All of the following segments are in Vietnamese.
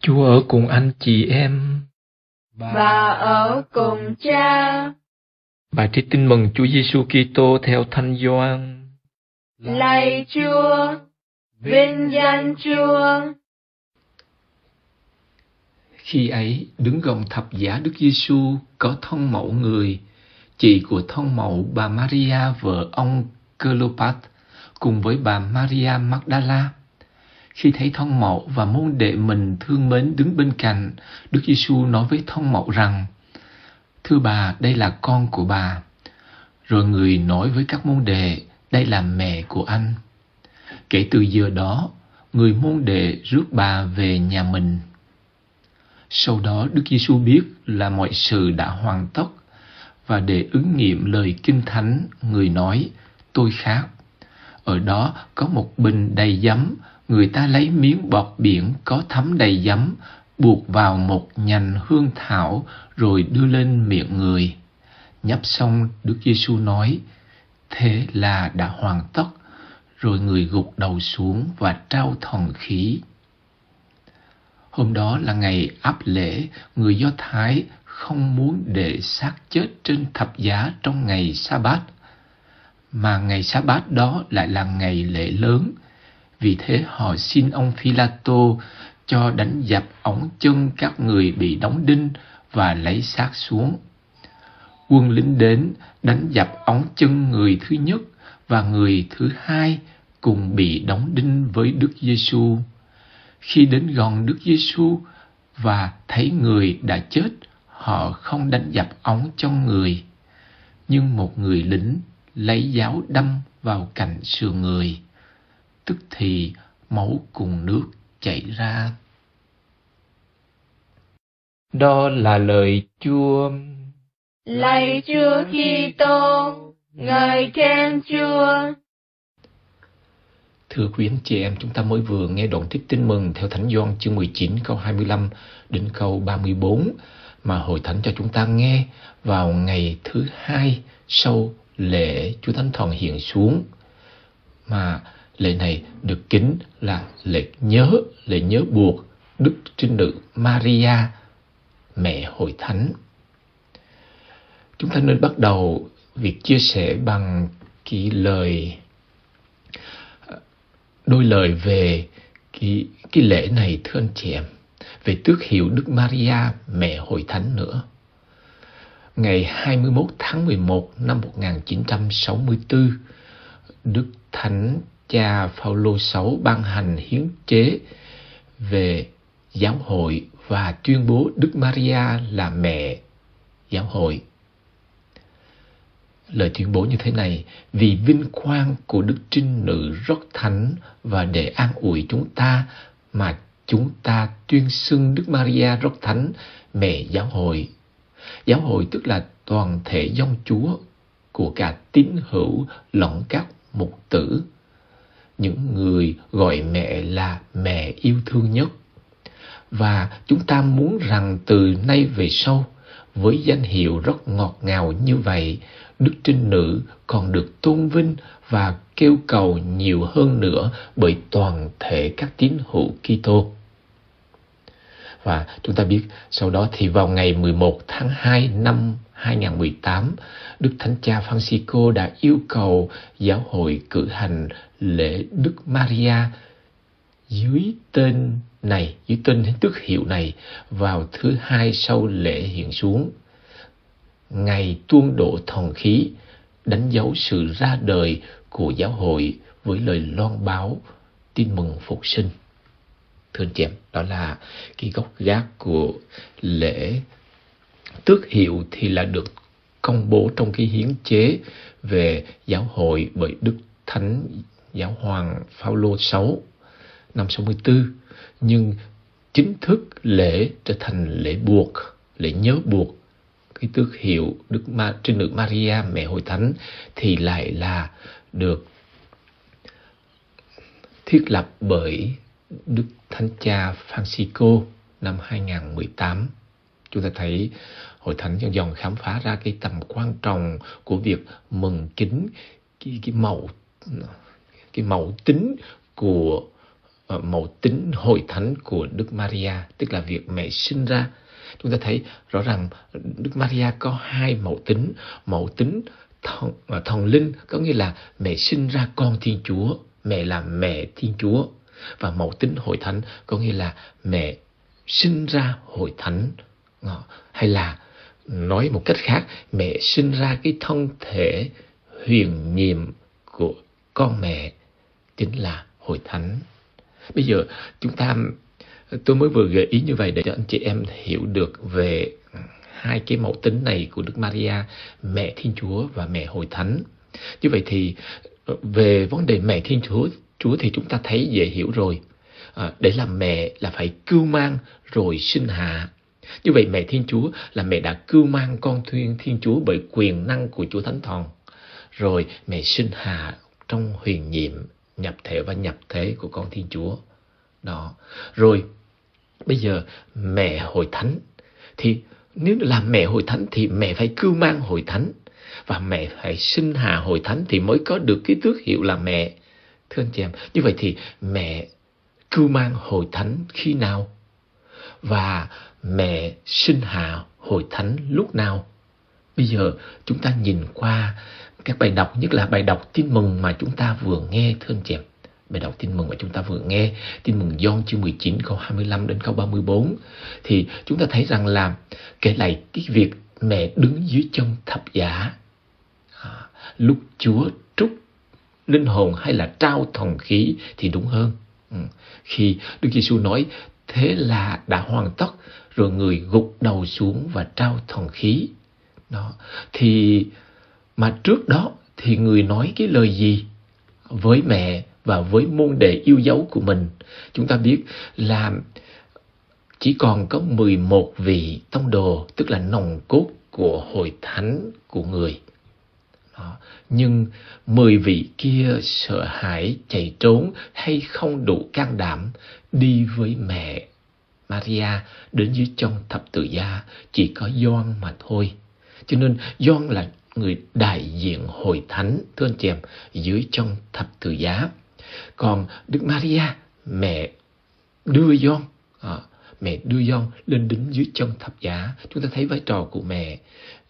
Chúa ở cùng anh chị em. Và ở cùng Cha. Bài trích tin mừng Chúa Giêsu Kitô theo Thánh Gioan. Lạy Chúa, vinh danh Chúa. Khi ấy, đứng gần thập giá Đức Giêsu có thân mẫu người, chị của thân mẫu bà Maria vợ ông Cleopat, cùng với bà Maria Magdala. Khi thấy thân mẫu và môn đệ mình thương mến đứng bên cạnh, Đức Giêsu nói với thân mẫu rằng: "Thưa bà, đây là con của bà." Rồi người nói với các môn đệ: "Đây là mẹ của anh." Kể từ giờ đó, người môn đệ rước bà về nhà mình. Sau đó Đức Giêsu biết là mọi sự đã hoàn tất, và để ứng nghiệm lời Kinh Thánh, người nói: "Tôi khát." Ở đó có một bình đầy giấm, người ta lấy miếng bọt biển có thấm đầy giấm, buộc vào một nhành hương thảo rồi đưa lên miệng người. Nhấp xong, Đức Giêsu nói: "Thế là đã hoàn tất." Rồi người gục đầu xuống và trao thần khí. Hôm đó là ngày áp lễ, người Do Thái không muốn để xác chết trên thập giá trong ngày Sa-bát, mà ngày Sa-bát đó lại là ngày lễ lớn. Vì thế họ xin ông Phi-la-tô cho đánh dập ống chân các người bị đóng đinh và lấy xác xuống. Quân lính đến đánh dập ống chân người thứ nhất và người thứ hai cùng bị đóng đinh với Đức Giêsu. Khi đến gần Đức Giêsu và thấy người đã chết, họ không đánh dập ống chân người. Nhưng một người lính lấy giáo đâm vào cạnh sườn người. Tức thì máu cùng nước chảy ra. Đó là lời Chúa. Lạy Chúa Kitô, ngợi khen Chúa. Thưa quý anh chị em, chúng ta mới vừa nghe đoạn trích tin mừng theo Thánh Gioan chương 19 câu 25 đến câu 34 mà Hội Thánh cho chúng ta nghe vào ngày thứ hai sau lễ Chúa Thánh Thần hiện xuống. Mà lễ này được kính là lễ nhớ buộc Đức Trinh Nữ Maria, mẹ Hội Thánh. Chúng ta nên bắt đầu việc chia sẻ bằng đôi lời về cái lễ này, thưa anh chị em, về tước hiệu Đức Maria, mẹ Hội Thánh nữa. Ngày 21 tháng 11 năm 1964, Đức Thánh Cha Phaolô VI ban hành hiến chế về giáo hội và tuyên bố Đức Maria là mẹ giáo hội. Lời tuyên bố như thế này: vì vinh quang của Đức Trinh Nữ rất thánh và để an ủi chúng ta mà chúng ta tuyên xưng Đức Maria rất thánh, mẹ giáo hội. Giáo hội tức là toàn thể dòng Chúa của cả tín hữu lẫn các mục tử. Những người gọi mẹ là mẹ yêu thương nhất. Và chúng ta muốn rằng từ nay về sau, với danh hiệu rất ngọt ngào như vậy, Đức Trinh Nữ còn được tôn vinh và kêu cầu nhiều hơn nữa bởi toàn thể các tín hữu Kitô. Và chúng ta biết sau đó thì vào ngày 11 tháng 2 năm 2018, Đức Thánh Cha Francisco đã yêu cầu giáo hội cử hành lễ Đức Maria dưới tên tước hiệu này vào thứ hai sau lễ hiện xuống, ngày tuôn đổ thần khí, đánh dấu sự ra đời của giáo hội với lời loan báo tin mừng phục sinh. Thưa anh chị em, đó là cái gốc gác của lễ tước hiệu thì là được công bố trong cái hiến chế về giáo hội bởi Đức Thánh Giáo hoàng Phaolô VI năm 64. Nhưng chính thức lễ trở thành lễ nhớ buộc cái tước hiệu Đức Trinh Nữ Maria, mẹ Hội Thánh thì lại là được thiết lập bởi Đức Thánh Cha Francisco năm 2018. Chúng ta thấy Hội Thánh dần dần khám phá ra cái tầm quan trọng của việc mừng kính cái mẫu tính của mẫu tính hội thánh của Đức Maria, tức là việc mẹ sinh ra. Chúng ta thấy rõ ràng Đức Maria có hai mẫu tính thần linh, có nghĩa là mẹ sinh ra con Thiên Chúa, mẹ là mẹ Thiên Chúa, và mẫu tính hội thánh có nghĩa là mẹ sinh ra hội thánh, hay là nói một cách khác, mẹ sinh ra cái thân thể huyền nhiệm của con mẹ, chính là hội thánh. Bây giờ tôi mới vừa gợi ý như vậy để cho anh chị em hiểu được về hai cái mẫu tính này của Đức Maria, mẹ Thiên Chúa và mẹ hội thánh. Như vậy thì về vấn đề mẹ Thiên Chúa thì chúng ta thấy dễ hiểu rồi. Để làm mẹ là phải cưu mang rồi sinh hạ. Như vậy mẹ Thiên Chúa là mẹ đã cưu mang con Thiên Chúa bởi quyền năng của Chúa Thánh Thần. Rồi mẹ sinh hạ trong huyền nhiệm, nhập thể và nhập thế của con Thiên Chúa. Đó. Rồi bây giờ mẹ hội thánh, thì nếu là mẹ hội thánh thì mẹ phải cưu mang hội thánh, và mẹ phải sinh hạ hội thánh thì mới có được cái tước hiệu là mẹ. Thưa anh chị em, như vậy thì mẹ cưu mang hội thánh khi nào? Và mẹ sinh hạ hội thánh lúc nào? Bây giờ chúng ta nhìn qua các bài đọc, nhất là bài đọc tin mừng mà chúng ta vừa nghe, thưa anh chị em. Bài đọc tin mừng mà chúng ta vừa nghe, tin mừng Gioan chương 19 câu 25 đến câu 34, thì chúng ta thấy rằng là kể lại cái việc mẹ đứng dưới chân thập giá lúc Chúa trút linh hồn, hay là trao thần khí thì đúng hơn. Khi Đức Giêsu nói thế là đã hoàn tất, rồi người gục đầu xuống và trao thần khí. Đó. Thì mà trước đó thì người nói cái lời gì với mẹ và với môn đệ yêu dấu của mình? Chúng ta biết là chỉ còn có 11 vị tông đồ, tức là nòng cốt của hội thánh của người. Đó. Nhưng 10 vị kia sợ hãi chạy trốn hay không đủ can đảm đi với mẹ Maria đến dưới chân thập tự giá, chỉ có Gioan mà thôi. Cho nên Gioan là người đại diện hội thánh, thưa anh chị em, dưới chân thập tự giá. Còn Đức Maria, mẹ đưa Gioan, mẹ đưa Gioan lên đến dưới chân thập giá. Chúng ta thấy vai trò của mẹ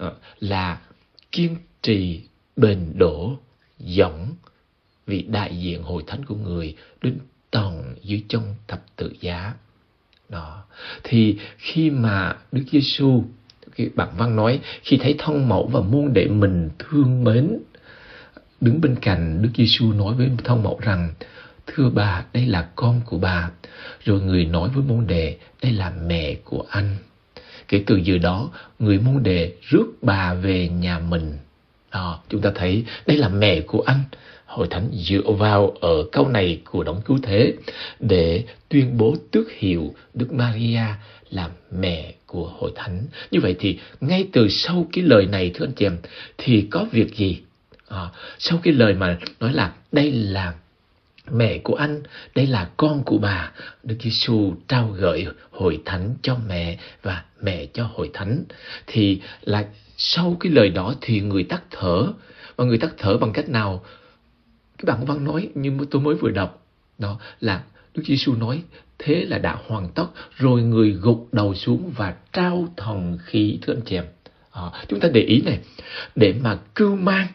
là kiên trì, bền đổ, dẫn vị đại diện hội thánh của người đến tận dưới chân thập tự giá. Đó. Thì khi mà Đức Giêsu, cái bản văn nói, khi thấy thân mẫu và môn đệ mình thương mến đứng bên cạnh, Đức Giêsu nói với thân mẫu rằng: thưa bà, đây là con của bà. Rồi người nói với môn đệ: đây là mẹ của anh. Kể từ giờ đó, người môn đệ rước bà về nhà mình. Đó, chúng ta thấy đây là mẹ của anh. Hội thánh dựa vào ở câu này của Đấng Cứu Thế để tuyên bố tước hiệu Đức Maria là mẹ của hội thánh. Như vậy thì ngay từ sau cái lời này, thưa anh chị em, thì có việc gì? Sau cái lời mà nói là đây là mẹ của anh, đây là con của bà, Đức Giêsu trao gửi hội thánh cho mẹ và mẹ cho hội thánh. Thì là sau cái lời đó thì người tắt thở. Và người tắt thở bằng cách nào? Cái bản văn nói như tôi mới vừa đọc, đó là Đức Giêsu nói thế là đã hoàn tất, rồi người gục đầu xuống và trao thần khí, thưa anh chị em. Chúng ta để ý này, để mà cưu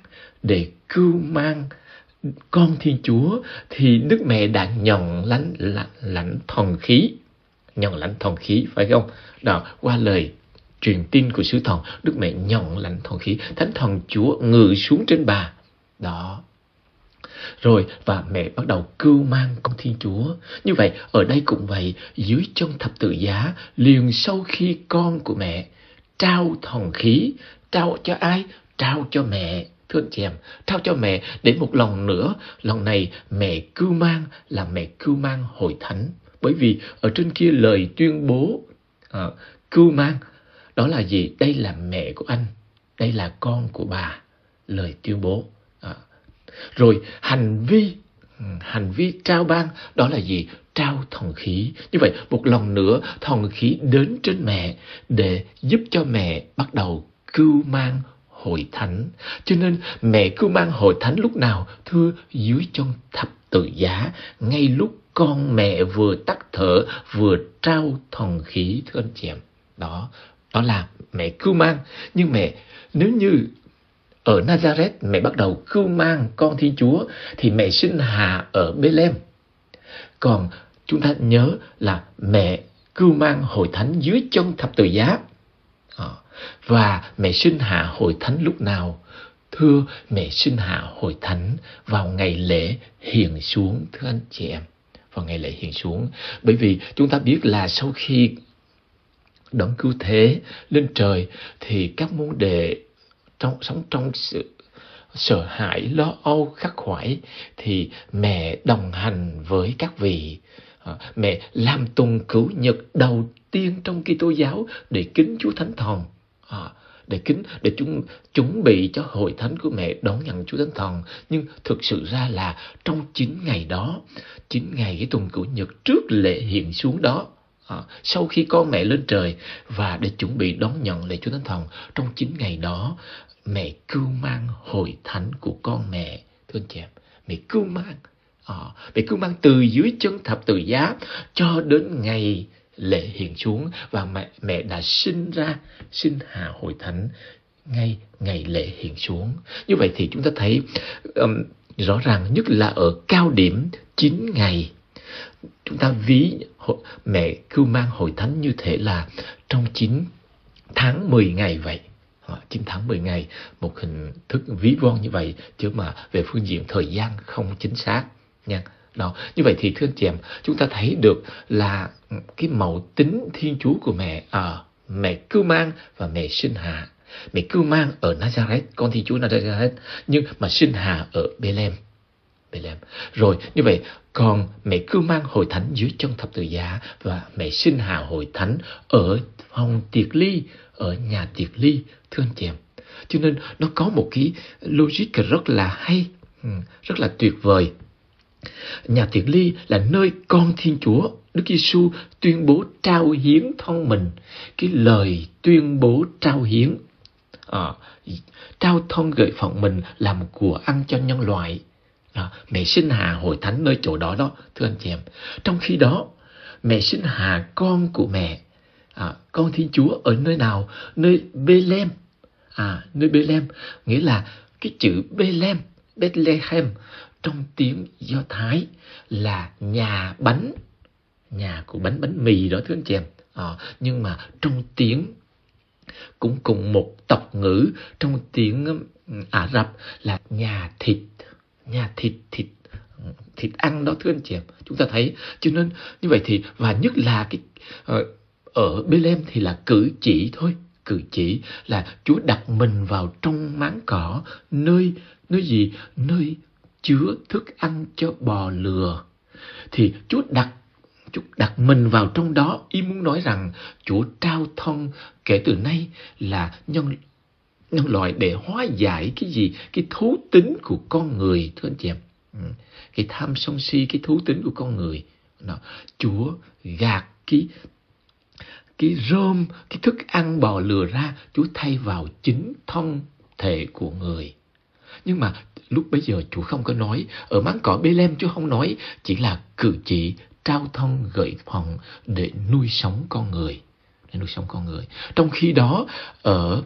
mang con Thiên Chúa thì Đức Mẹ đã nhận lãnh thần khí, phải không? Đó, qua lời truyền tin của sứ thần, Đức Mẹ nhận lãnh thần khí, Thánh Thần Chúa ngự xuống trên bà. Đó. Rồi và mẹ bắt đầu cưu mang con Thiên Chúa. Như vậy ở đây cũng vậy, dưới chân thập tự giá, liền sau khi con của mẹ trao thần khí, trao cho ai? Trao cho mẹ. Thưa anh chị em, trao cho mẹ để một lần nữa, lần này mẹ cưu mang là mẹ cưu mang hội thánh. Bởi vì ở trên kia lời tuyên bố cưu mang đó là gì? Đây là mẹ của anh, đây là con của bà. Lời tuyên bố. Rồi hành vi trao ban đó là gì? Trao thần khí. Như vậy một lần nữa thần khí đến trên mẹ để giúp cho mẹ bắt đầu cưu mang hội thánh. Cho nên mẹ cưu mang hội thánh lúc nào? Thưa, dưới chân thập tự giá, ngay lúc con mẹ vừa tắt thở vừa trao thần khí, thưa anh chị em. Đó là mẹ cưu mang. Nhưng nếu như ở Nazareth mẹ bắt đầu cưu mang con Thiên Chúa thì mẹ sinh hạ ở Bethlehem. Còn chúng ta nhớ là mẹ cưu mang hội thánh dưới chân thập tự giá. Và mẹ sinh hạ hội thánh lúc nào? Thưa, mẹ sinh hạ hội thánh vào ngày lễ hiện xuống, thưa anh chị em. Vào ngày lễ hiện xuống. Bởi vì chúng ta biết là sau khi đấng cứu thế lên trời thì các môn đệ sống trong sự sợ hãi, lo âu, khắc khoải, thì mẹ đồng hành với các vị. Mẹ làm tuần cửu nhật đầu tiên trong Kitô giáo để kính Chúa Thánh Thần, để chuẩn bị cho hội thánh của mẹ đón nhận Chúa Thánh Thần. Nhưng thực sự ra là trong 9 ngày đó, 9 ngày cái tuần cửu nhật trước lễ hiện xuống đó, sau khi con mẹ lên trời và để chuẩn bị đón nhận lễ Chúa Thánh Thần, trong 9 ngày đó mẹ cưu mang hội thánh của con mẹ, thưa anh chị em. Mẹ cưu mang từ dưới chân thập tự giá cho đến ngày lễ hiện xuống, và mẹ đã sinh hạ hội thánh ngay ngày lễ hiện xuống. Như vậy thì chúng ta thấy rõ ràng, nhất là ở cao điểm 9 ngày, chúng ta ví mẹ cưu mang hội thánh như thể là trong 9 tháng 10 ngày vậy. 9 tháng 10 ngày, một hình thức ví von như vậy, chứ mà về phương diện thời gian không chính xác nha. Đó, như vậy thì thưa anh chị em, chúng ta thấy được là cái mẫu tính Thiên Chúa của mẹ mẹ cưu mang và mẹ sinh hạ. Mẹ cưu mang ở Nazareth, con Thiên Chúa Nazareth, nhưng mà sinh hạ ở Bethlehem. Rồi, như vậy, còn mẹ cưu mang hội thánh dưới chân thập tự giá, và mẹ sinh hạ hội thánh ở phòng tiệc ly, ở nhà tiệc ly, thưa anh chị em. Cho nên nó có một cái logic rất là hay, rất là tuyệt vời. Nhà tiệc ly là nơi con Thiên Chúa Đức Giêsu tuyên bố trao hiến thân mình. Cái lời tuyên bố trao hiến, trao thân gợi phận mình làm của ăn cho nhân loại. Mẹ sinh hạ hội thánh nơi chỗ đó, thưa anh chị em. Trong khi đó, mẹ sinh hạ con của mẹ, con Thiên Chúa ở nơi nào? Nơi Bethlehem. Nơi Bethlehem nghĩa là cái chữ Bethlehem trong tiếng Do Thái là nhà bánh, nhà của bánh mì đó, thưa anh chị em. Nhưng mà trong tiếng cũng cùng một tộc ngữ trong tiếng Ả Rập là nhà thịt ăn đó, thưa anh chị em. Chúng ta thấy, cho nên như vậy thì, và nhất là cái ở Bethlehem thì là cử chỉ thôi. Cử chỉ là Chúa đặt mình vào trong máng cỏ, nơi gì? Nơi chứa thức ăn cho bò lừa. Thì Chúa đặt mình vào trong đó, ý muốn nói rằng Chúa trao thân kể từ nay là nhân loại để hóa giải cái gì? Cái thú tính của con người, thưa anh chị em. Cái tham sân si, cái thú tính của con người. Chúa gạt cái rơm, cái thức ăn bò lừa ra, Chúa thay vào chính thân thể của người. Nhưng mà lúc bấy giờ Chúa không có nói, ở máng cỏ Bethlehem Chúa không nói, chỉ là cử chỉ trao thân gợi phận để nuôi sống con người. Trong khi đó, ở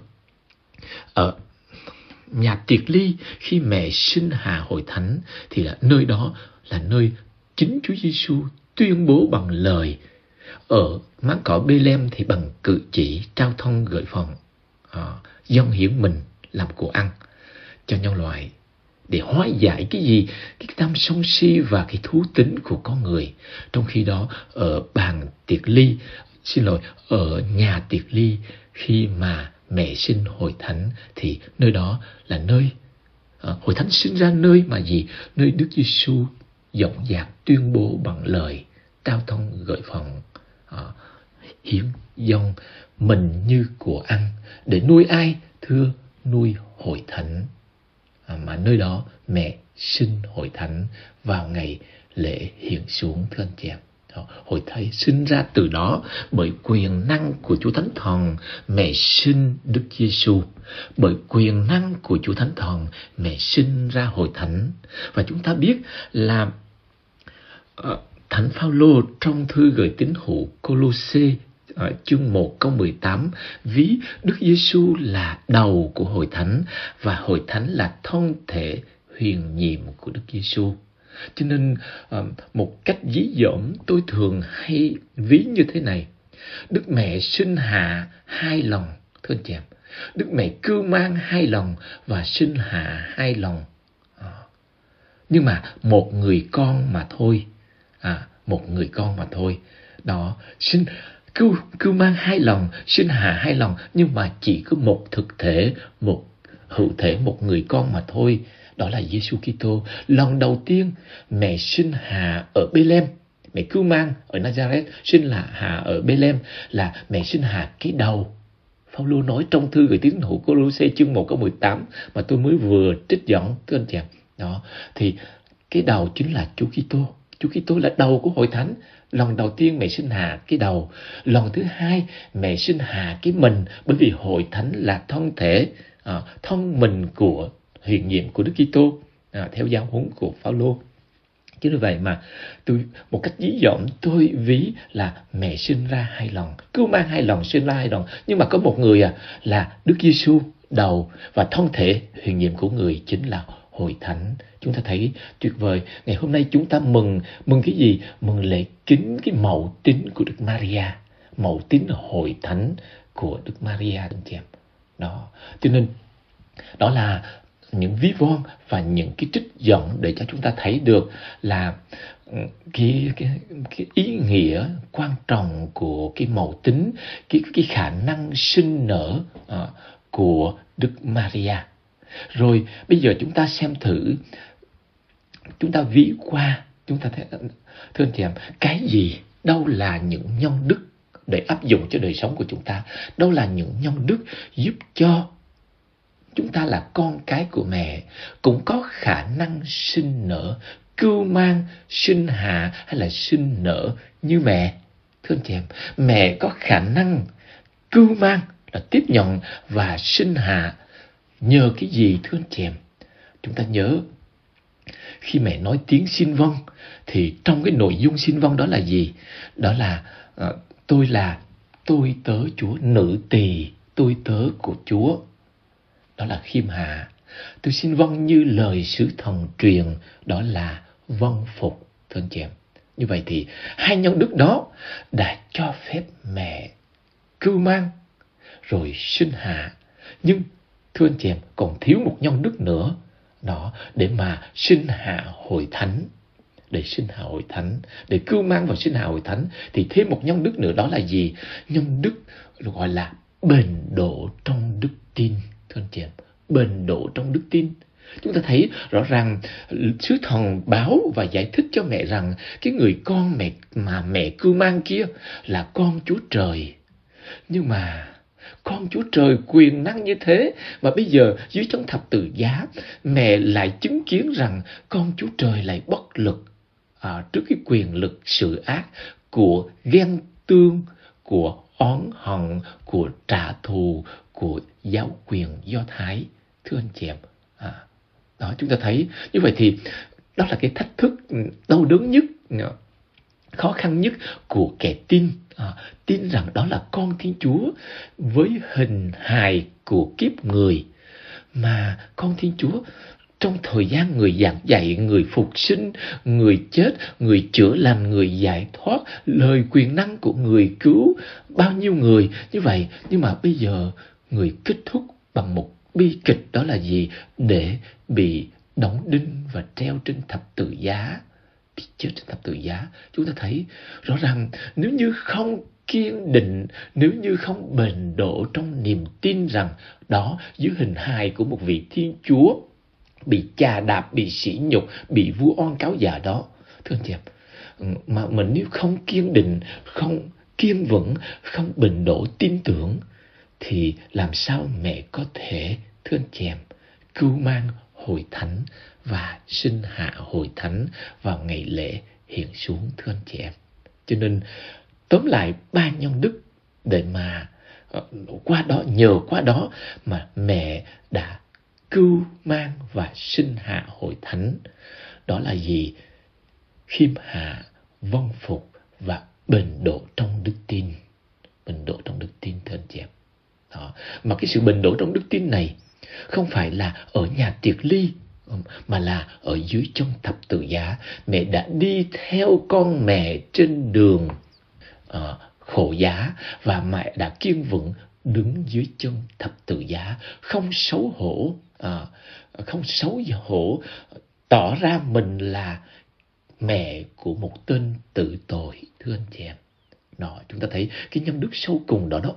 nhà tiệc ly, khi mẹ sinh hạ hội thánh, thì là nơi đó là nơi chính Chúa Giêsu tuyên bố bằng lời. Ở máng cỏ Bethlehem thì bằng cử chỉ trao thân gợi phận, dâng hiến mình làm của ăn cho nhân loại để hóa giải cái gì? Cái tham sân si và cái thú tính của con người. Trong khi đó, ở bàn tiệc ly, ở nhà tiệc ly, khi mà mẹ sinh hội thánh thì nơi đó là nơi hội thánh sinh ra nơi mà gì? Nơi Đức Giêsu dõng dạc tuyên bố bằng lời, trao thân gợi phận, hiến dâng mình như của ăn để nuôi ai? Thưa, nuôi hội thánh. Mà nơi đó mẹ sinh hội thánh vào ngày lễ hiện xuống, thưa anh chị em. Hội thánh sinh ra từ đó bởi quyền năng của Chúa Thánh Thần, mẹ sinh Đức Giêsu. Bởi quyền năng của Chúa Thánh Thần, mẹ sinh ra hội thánh. Và chúng ta biết là Thánh Phaolô trong thư gửi tín hữu Cô-lô-sê chương 1 câu 18 ví Đức Giêsu là đầu của hội thánh và hội thánh là thân thể huyền nhiệm của Đức Giêsu. Cho nên một cách dí dỏm tôi thường hay ví như thế này: Đức Mẹ sinh hạ 2 lần, thưa anh chị em. Đức Mẹ cưu mang 2 lần và sinh hạ 2 lần. Nhưng mà một người con mà thôi. Một người con mà thôi. Đó, cưu mang 2 lần, sinh hạ 2 lần, nhưng mà chỉ có một thực thể, một hữu thể, một người con mà thôi. Đó là Giêsu Kitô. Lần đầu tiên mẹ sinh hạ ở Bê-lem, mẹ cưu mang ở Nazareth, sinh hạ ở Bê-lem là mẹ sinh hạ cái đầu. Phaolô nói trong thư gửi tín hữu Cô-lô-sê chương 1 câu 18 mà tôi mới vừa trích dẫn, thưa anh chị. Đó, thì cái đầu chính là Chúa Kitô. Chúa Kitô là đầu của hội thánh. Lần đầu tiên mẹ sinh hạ cái đầu. Lần thứ hai mẹ sinh hạ cái mình, bởi vì hội thánh là thân thể, thân mình của huyền nhiệm của Đức Kitô, theo giáo huấn của Phaolô. Chứ như vậy mà tôi một cách dí dỏm tôi ví là mẹ sinh ra 2 lần, cưu mang 2 lần, sinh ra 2 lần, nhưng mà có một người là Đức Giêsu đầu, và thân thể huyền nhiệm của người chính là hội thánh. Chúng ta thấy tuyệt vời. Ngày hôm nay chúng ta mừng cái gì? Mừng lễ kính cái mẫu tín của Đức Maria, mẫu tín hội thánh của Đức Maria, anh chị em. Đó, cho nên đó là những ví von và những cái trích dẫn để cho chúng ta thấy được là cái ý nghĩa quan trọng của cái mẫu tín, cái khả năng sinh nở của Đức Maria. Rồi bây giờ chúng ta xem thử, chúng ta ví qua, chúng ta thấy, thưa anh chị em, cái gì, đâu là những nhân đức để áp dụng cho đời sống của chúng ta, đâu là những nhân đức giúp cho chúng ta là con cái của mẹ cũng có khả năng sinh nở, cưu mang, sinh hạ hay là sinh nở như mẹ. Thưa anh chị em, mẹ có khả năng cưu mang là tiếp nhận và sinh hạ nhờ cái gì, thưa anh chị em? Chúng ta nhớ khi mẹ nói tiếng xin vâng thì trong cái nội dung xin vâng đó là gì? Đó là tôi là tôi tớ Chúa, nữ tỳ tôi tớ của Chúa. Đó là khiêm hạ. Tôi xin vâng như lời sứ thần truyền, đó là vâng phục, thưa anh chị em. Như vậy thì 2 nhân đức đó đã cho phép mẹ cưu mang rồi sinh hạ. Nhưng thưa anh chị em, còn thiếu một nhân đức nữa đó, để mà sinh hạ hội thánh. Để sinh hạ hội thánh, để cưu mang và sinh hạ hội thánh thì thêm một nhân đức nữa, đó là gì? Nhân đức gọi là bền độ trong đức tin, thưa anh chị em. Bền độ trong đức tin. Chúng ta thấy rõ ràng sứ thần báo và giải thích cho mẹ rằng cái người con mà mẹ cưu mang kia là con Chúa Trời. Nhưng mà con Chúa Trời quyền năng như thế, mà bây giờ dưới chân thập tự giá mẹ lại chứng kiến rằng con Chúa Trời lại bất lực trước cái quyền lực sự ác của ghen tương, của oán hận, của trả thù, của giáo quyền Do Thái. Thưa anh chị em, đó, chúng ta thấy như vậy thì đó là cái thách thức đau đớn nhất, khó khăn nhất của kẻ tin. Tin rằng đó là con Thiên Chúa với hình hài của kiếp người, mà con Thiên Chúa trong thời gian người giảng dạy, người phục sinh, người chết, người chữa lành, người giải thoát, lời quyền năng của người cứu bao nhiêu người như vậy. Nhưng mà bây giờ người kết thúc bằng một bi kịch, đó là gì? Để bị đóng đinh và treo trên thập tự giá, bị chết trên thập tự giá. Chúng ta thấy rõ ràng nếu như không kiên định, nếu như không bền độ trong niềm tin rằng đó dưới hình hài của một vị Thiên Chúa bị chà đạp, bị sỉ nhục, bị vu oan cáo dạ đó, thưa anh chị em, mà mình nếu không kiên định, không kiên vững, không bền độ tin tưởng thì làm sao mẹ có thể, thưa anh chị em, cưu mang hội thánh và sinh hạ hội thánh vào ngày lễ hiện xuống, thưa anh chị em. Cho nên tóm lại 3 nhân đức để mà qua đó, nhờ qua đó mà mẹ đã cưu mang và sinh hạ hội thánh. Đó là gì? Khiêm hạ, vâng phục và bền độ trong đức tin. Bền độ trong đức tin, thưa anh chị em. Đó. Mà cái sự bền độ trong đức tin này không phải là ở nhà tiệc ly, mà là ở dưới chân thập tự giá. Mẹ đã đi theo con mẹ trên đường khổ giá, và mẹ đã kiên vững đứng dưới chân thập tự giá, không xấu hổ tỏ ra mình là mẹ của một tên tử tội, thưa anh chị em. Đó, chúng ta thấy cái nhân đức sâu cùng đó.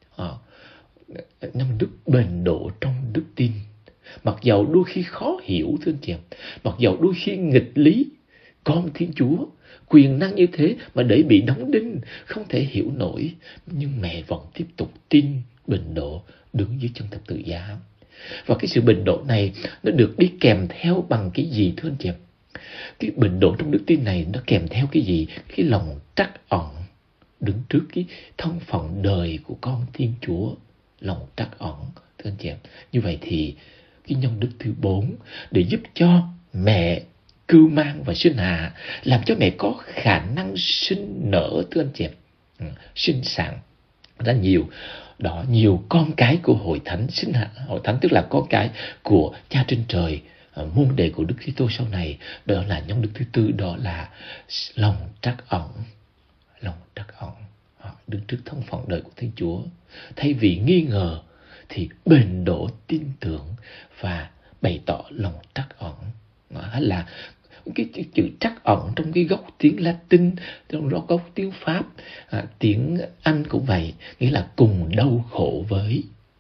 Nhân đức bền độ trong đức tin, mặc dầu đôi khi khó hiểu, thưa anh chị em, mặc dầu đôi khi nghịch lý, con Thiên Chúa quyền năng như thế mà để bị đóng đinh không thể hiểu nổi, nhưng mẹ vẫn tiếp tục tin, bền độ đứng dưới chân thập tự giá. Và cái sự bền độ này nó được đi kèm theo bằng cái gì, thưa anh chị em? Cái bền độ trong đức tin này nó kèm theo cái gì? Cái lòng trắc ẩn đứng trước cái thân phận đời của con Thiên Chúa, lòng trắc ẩn, thưa anh chị em. Như vậy thì cái nhân đức thứ 4 để giúp cho mẹ cưu mang và sinh hạ, làm cho mẹ có khả năng sinh nở, thưa anh chị em, sinh sản ra nhiều con cái của hội thánh. Sinh hạ hội thánh tức là con cái của Cha trên trời, môn đệ của Đức Kitô sau này. Đó là nhân đức thứ 4, đó là lòng trắc ẩn. Lòng trắc ẩn đứng trước thân phận đời của Thiên Chúa, thay vì nghi ngờ thì bền độ tin tưởng và bày tỏ lòng trắc ẩn. Hay là cái chữ trắc ẩn trong cái gốc tiếng Latin, trong gốc tiếng Pháp, tiếng Anh cũng vậy, nghĩa là cùng đau khổ với.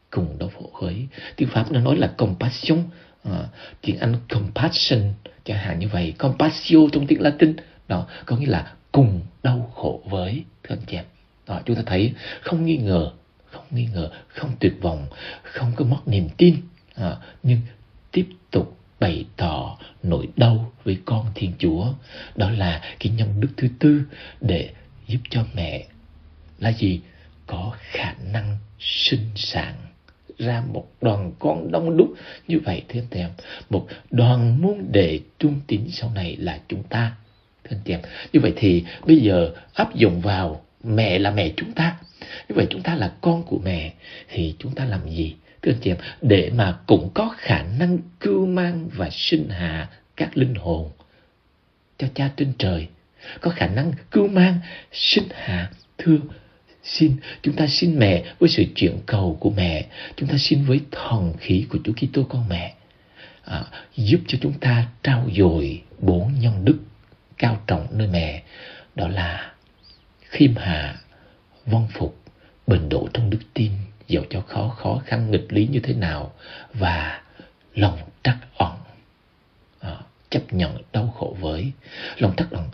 Tiếng Pháp nó nói là compassion, tiếng Anh compassion chẳng hạn như vậy. Compassio trong tiếng Latin đó có nghĩa là cùng đau khổ với, thưa anh chị em. Đó, chúng ta thấy không nghi ngờ, không tuyệt vọng, không có mất niềm tin, nhưng tiếp tục bày tỏ nỗi đau với con Thiên Chúa. Đó là cái nhân đức thứ 4 để giúp cho mẹ là gì? Có khả năng sinh sản ra một đoàn con đông đúc như vậy, thưa anh chị em. Một đoàn môn đệ trung tín sau này là chúng ta, thưa anh chị em. Như vậy thì bây giờ áp dụng vào mẹ là mẹ chúng ta. Như vậy chúng ta là con của mẹ thì chúng ta làm gì, thưa anh chị em, để mà cũng có khả năng cưu mang và sinh hạ các linh hồn cho Cha trên trời, có khả năng cưu mang sinh hạ. Chúng ta xin mẹ với sự chuyển cầu của mẹ, chúng ta xin với thần khí của Chúa Kitô con mẹ, giúp cho chúng ta trao dồi 4 nhân đức cao trọng nơi mẹ. Đó là khiêm hạ, vâng phục, bền độ trong đức tin dẫu cho khó khăn nghịch lý như thế nào, và lòng trắc ẩn, chấp nhận đau khổ với. Lòng trắc ẩn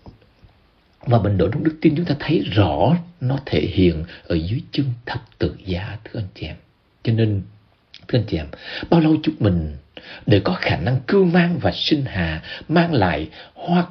và bền độ trong đức tin chúng ta thấy rõ nó thể hiện ở dưới chân thập tự giá, thưa anh chị em. Cho nên thưa anh chị em, bao lâu chúng mình để có khả năng cưu mang và sinh hạ, mang lại hoa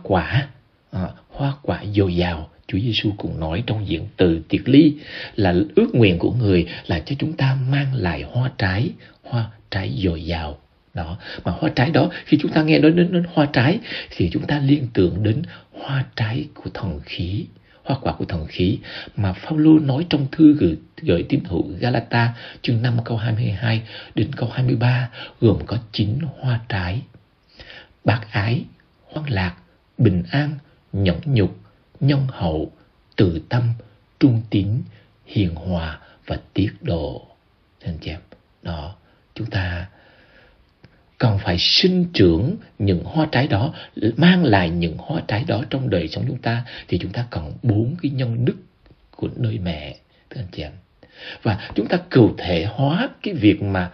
quả dồi dào. Chúa Giêsu cũng nói trong diễn từ tiệc ly là ước nguyện của người là cho chúng ta mang lại hoa trái dồi dào. Đó, mà hoa trái đó, khi chúng ta nghe nói đến hoa trái thì chúng ta liên tưởng đến hoa trái của thần khí, hoa quả của thần khí mà Phao-lô nói trong thư gửi tín hữu Ga-la-ta chương 5 câu 22 đến câu 23, gồm có 9 hoa trái: bác ái, hoan lạc, bình an, nhẫn nhục, nhân hậu, từ tâm, trung tín, hiền hòa và tiết độ. Anh chị em, đó, chúng ta cần phải sinh trưởng những hoa trái đó, mang lại những hoa trái đó trong đời sống chúng ta, thì chúng ta cần 4 cái nhân đức của nơi mẹ, thưa anh chị em. Và chúng ta cụ thể hóa cái việc mà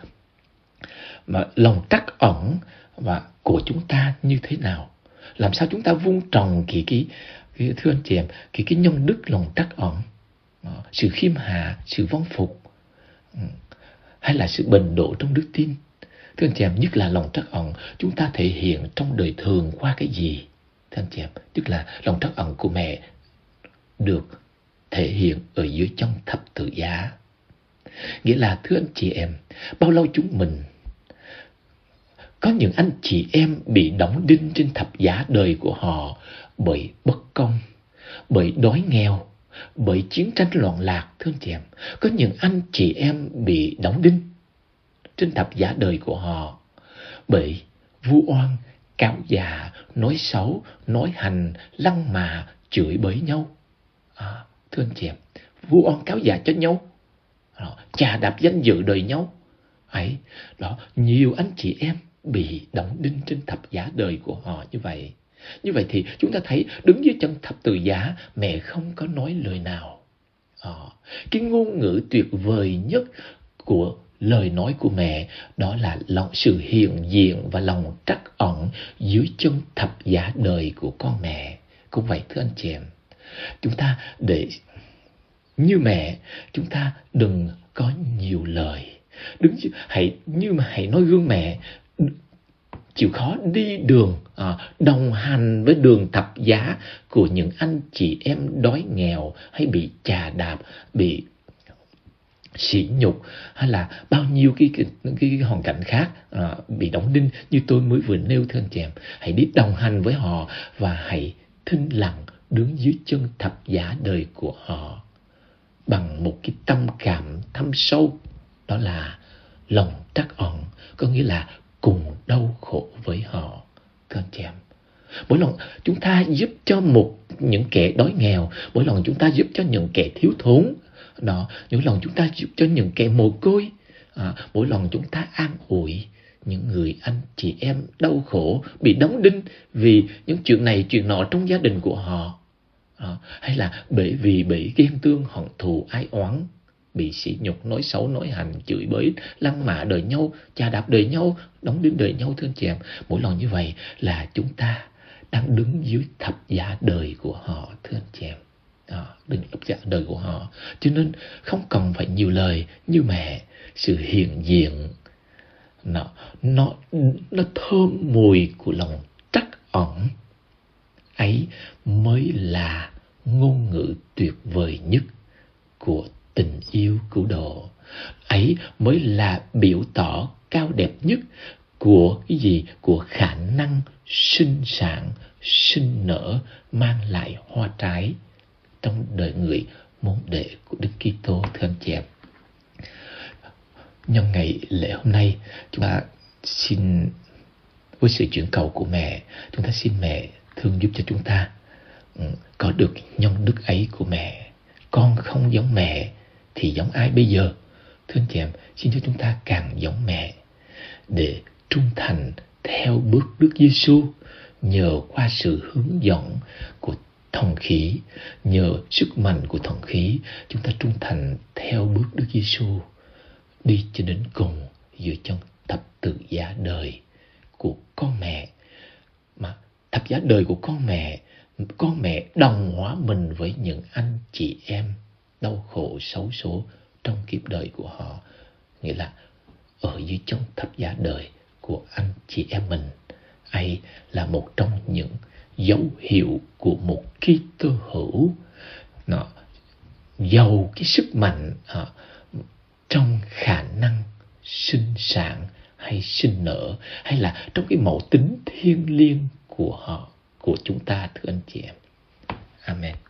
lòng trắc ẩn và của chúng ta như thế nào, làm sao chúng ta vun trồng cái thưa anh chị em, cái nhân đức lòng trắc ẩn, sự khiêm hạ, sự vâng phục, hay là sự bền độ trong đức tin. Thưa anh chị em, nhất là lòng trắc ẩn chúng ta thể hiện trong đời thường qua cái gì? Thưa anh chị em, tức là lòng trắc ẩn của mẹ được thể hiện ở dưới chân thập tự giá. Nghĩa là thưa anh chị em, bao lâu chúng mình có những anh chị em bị đóng đinh trên thập giá đời của họ bởi bất công, bởi đói nghèo, bởi chiến tranh loạn lạc, thưa anh chị em. Có những anh chị em bị đóng đinh trên thập giá đời của họ bởi vu oan, cáo dạ, nói xấu, nói hành, lăng mạ, chửi bới nhau. Thưa anh chị em, vu oan cáo dạ cho nhau, chà đạp danh dự đời nhau. Nhiều anh chị em bị đóng đinh trên thập giá đời của họ như vậy. Như vậy thì chúng ta thấy đứng dưới chân thập tự giá, mẹ không có nói lời nào. Cái ngôn ngữ tuyệt vời nhất của lời nói của mẹ đó là sự hiện diện và lòng trắc ẩn dưới chân thập giá đời của con mẹ. Cũng vậy thưa anh chị em, chúng ta để như mẹ, chúng ta đừng có nhiều lời. Hãy nói gương mẹ, chịu khó đi đường, đồng hành với đường thập giá của những anh chị em đói nghèo, hay bị chà đạp, bị sỉ nhục, hay là bao nhiêu cái hoàn cảnh khác, bị đóng đinh như tôi mới vừa nêu, thưa anh chị em. Hãy đi đồng hành với họ và hãy thinh lặng đứng dưới chân thập giá đời của họ bằng một cái tâm cảm thâm sâu, đó là lòng trắc ẩn, có nghĩa là cùng đau khổ với họ, thưa anh chị em. Mỗi lần chúng ta giúp cho những kẻ đói nghèo, mỗi lần chúng ta giúp cho những kẻ thiếu thốn, mỗi lần chúng ta giúp cho những kẻ mồ côi, mỗi lần chúng ta an ủi những người anh chị em đau khổ, bị đóng đinh vì những chuyện này chuyện nọ trong gia đình của họ, hay là bởi ghen tương hận thù ái oán, bị sỉ nhục, nói xấu, nói hành, chửi bới, lăng mạ đời nhau, chà đạp đời nhau, đóng đinh đời nhau, thưa anh chị em. Mỗi lần như vậy là chúng ta đang đứng dưới thập giá đời của họ, thưa anh chị em. Đứng thập giá đời của họ, cho nên không cần phải nhiều lời. Như mẹ, sự hiện diện nó thơm mùi của lòng trắc ẩn ấy mới là ngôn ngữ tuyệt vời nhất của tình yêu cứu độ. Ấy mới là biểu tỏ cao đẹp nhất của cái gì? Của khả năng sinh sản, sinh nở, mang lại hoa trái trong đời người môn đệ của Đức Kitô, thưa anh chị em. Nhân ngày lễ hôm nay, chúng ta xin, với sự chuyển cầu của mẹ, chúng ta xin mẹ thương giúp cho chúng ta có được nhân đức ấy của mẹ. Con không giống mẹ thì giống ai bây giờ? Thưa anh chị em, xin cho chúng ta càng giống mẹ để trung thành theo bước Đức Giêsu, nhờ qua sự hướng dẫn của Thần khí, nhờ sức mạnh của Thần khí, chúng ta trung thành theo bước Đức Giêsu, đi cho đến cùng dưới chân thập tự giá đời của con mẹ. Mà thập giá đời của con mẹ đồng hóa mình với những anh chị em đau khổ xấu số trong kiếp đời của họ, nghĩa là ở dưới chân thập giá đời của anh chị em mình. Ấy là một trong những dấu hiệu của một Kitô hữu giàu cái sức mạnh trong khả năng sinh sản hay sinh nở, hay là trong cái mẫu tính thiêng liêng của họ, của chúng ta, thưa anh chị em. Amen.